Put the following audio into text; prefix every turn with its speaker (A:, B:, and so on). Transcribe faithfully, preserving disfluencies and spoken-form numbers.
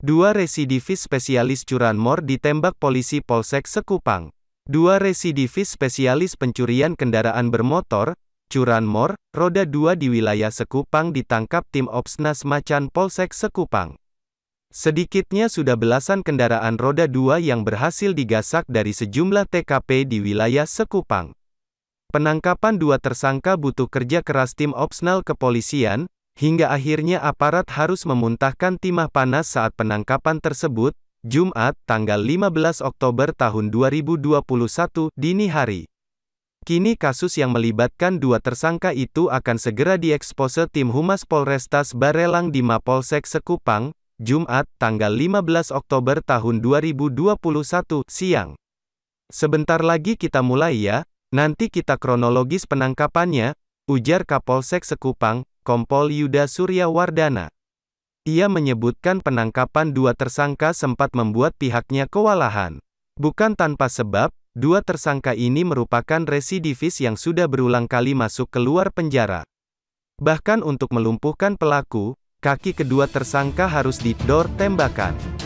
A: Dua residivis spesialis curanmor ditembak polisi Polsek Sekupang. Dua residivis spesialis pencurian kendaraan bermotor, curanmor, roda dua di wilayah Sekupang ditangkap tim Opsnas Macan Polsek Sekupang. Sedikitnya sudah belasan kendaraan roda dua yang berhasil digasak dari sejumlah T K P di wilayah Sekupang. Penangkapan dua tersangka butuh kerja keras tim Opsnal kepolisian, hingga akhirnya aparat harus memuntahkan timah panas saat penangkapan tersebut, Jumat, tanggal lima belas Oktober tahun dua ribu dua puluh satu, dini hari. Kini kasus yang melibatkan dua tersangka itu akan segera diekspose tim Humas Polrestas Barelang di Mapolsek Sekupang, Jumat, tanggal lima belas Oktober tahun dua ribu dua puluh satu, siang. Sebentar lagi kita mulai ya, nanti kita kronologis penangkapannya, ujar Kapolsek Sekupang, Kompol Yuda Suryawardana. Ia menyebutkan penangkapan dua tersangka sempat membuat pihaknya kewalahan. Bukan tanpa sebab, dua tersangka ini merupakan residivis yang sudah berulang kali masuk keluar penjara. Bahkan untuk melumpuhkan pelaku, kaki kedua tersangka harus didor tembakan.